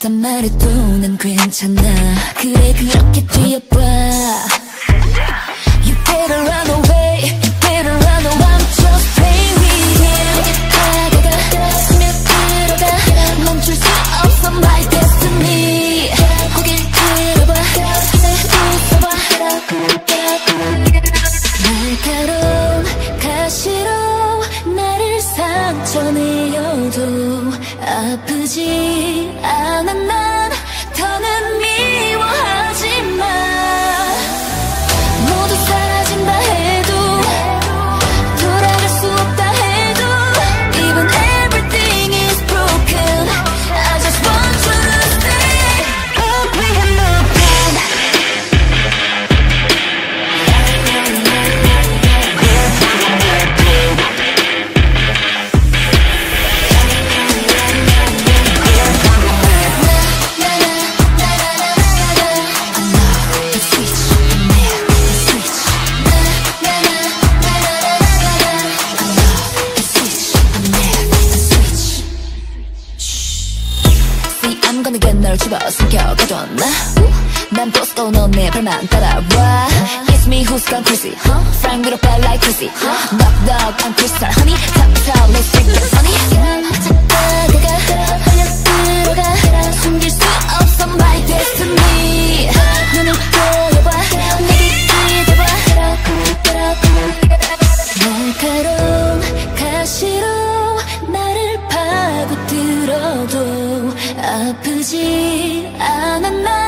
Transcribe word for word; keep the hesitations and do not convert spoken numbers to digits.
아무렇단 말해도 난 괜찮아. 그래 그렇게 뛰어봐. You better run away, you better run away. I'm just playing with him. 다가가 스며들어가 멈출 수 없어 my destiny. 고개 들어봐 웃어봐. 날카로운 가시로 나를 상처내어도 아프지 않아. 난 더는 미워하지 마. 모두 사라진다 해도 돌아갈 수 없다 해도 Even everything is broken, I just want you to stay. Oh, we have no plan. I'm gonna get 널 집어 숨겨가둬놔. 난 보스고 넌 내 발만 따라와. It's me who's gone crazy, huh? Frank with a bad like crazy, huh? Knock knock I'm crystal honey. Top top let's drink it honey. 다가가 흘려들어가 숨길 수 없어 my destiny. 눈을 떠여봐 내게 기대봐. 날카로운 가시로 나를 파고들어도 아프지 않아. 나